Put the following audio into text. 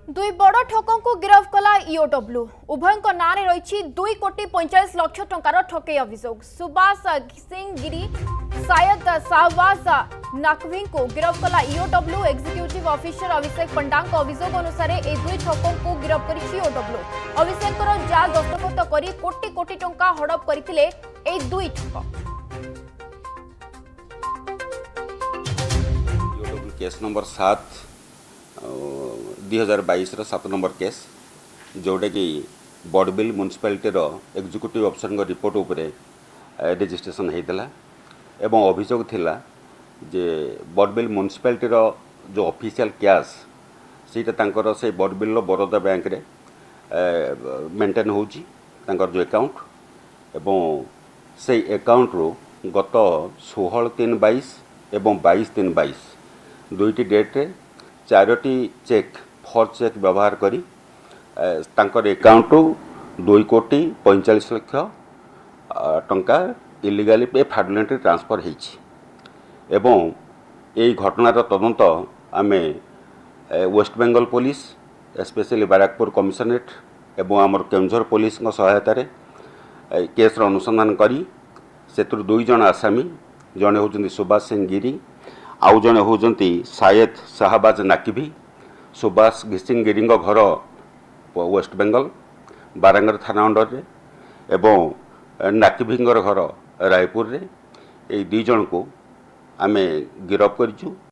दुई बड़ ठकों को गिरफ्त कला ईओडब्ल्यू उभय नाँ में रही 2 कोटी 45 लाख टंकार ठकई अभियोग सुभाष सिंह गिरी सायद शाहबाज नकवी को गिरफ्त कला EOW executive officer Abhishek Panda अभियोग अनुसार ए दुई ठकों को गिरफ्त कर ईओडब्ल्यू अभिषेक जाल दस्तखत कर कोटी कोटी टंका हड़प करते दुई ठक केस नंबर 7 2022 7 नंबर केस जोटा कि Barbil municipality executive officer report उपरे रजिस्ट्रेशन होता एवं अभियोग थिला जे बड़बिल म्युनिसिपालिटी जो ऑफिशियल कैश सीटा से बड़बिल बरोदा बैंक रे मेंटेन होची जो अकाउंट एवं से अकाउंट रो गत 16/3/22 एवं 22/3/22 दुईटी डेट्रे 4टी चेक फर चेक व्यवहार करी अकाउंट 2 कोटी 45 लाख टंका इलीगली फ्रॉडुलेंटली ट्रांसफर होईछि एवं यही घटनार तदंत आमे West Bengal police specially Barrackpore commissionerate एवं आमर केन्दुझर पुलिस सहायता केस अनुसंधान करी से 2 जन आसामी जड़े होती सुभाष सिंह गिरी आउ जड़े होती शायद शाहबाज नाकिभी सुभाष घिसिंग गिरी घर वेस्ट बेंगल बारांगर थाना अंडर रे एवं नाकिभी घर रायपुर रे 2 जन को आमे गिरफ्त करिछु।